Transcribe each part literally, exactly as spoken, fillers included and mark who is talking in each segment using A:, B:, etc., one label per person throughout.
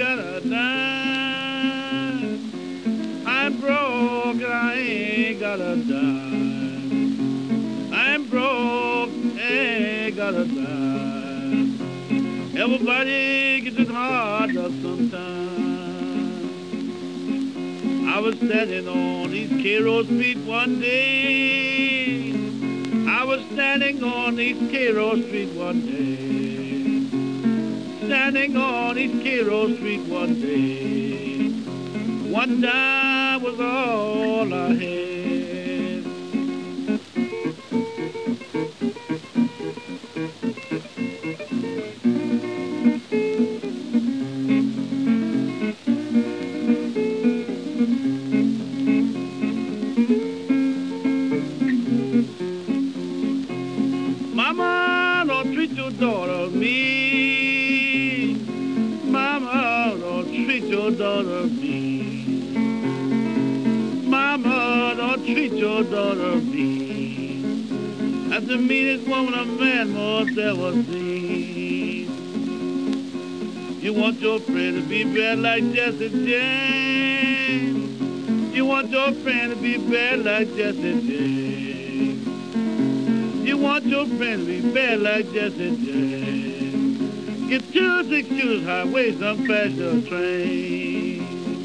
A: got a dime. I'm broke and I ain't got a dime. I'm broke and ain't got a dime. Everybody gets it hard up sometimes. I was standing on East Cairo Street one day. I was standing on East Cairo Street one day. Standing on East Cairo Street one day. One dime was all I had. Mama, don't treat your daughter mean. Mama, don't treat your daughter mean. Mama, don't treat your daughter mean. That's the meanest woman a man must ever seen. You want your friend to be bad like Jesse James. You want your friend to be bad like Jesse James. You want your friend to be bad like Jesse James. Get two six shoes highway, some faster train.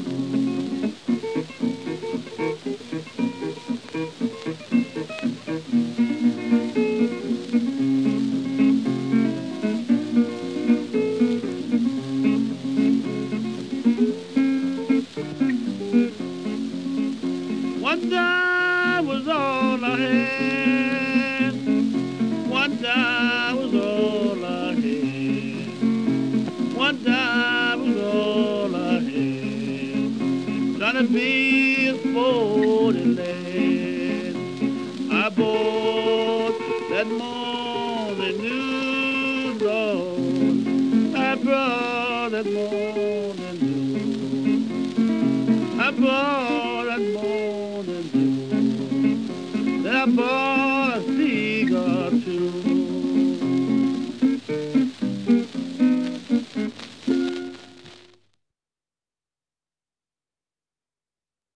A: One dime was all I had. One dime was all I had. One dime was all I had. Trying to be a sporting lad. I bought that morning news, Lord. I brought that morning news. I bought that morning news. Then I bought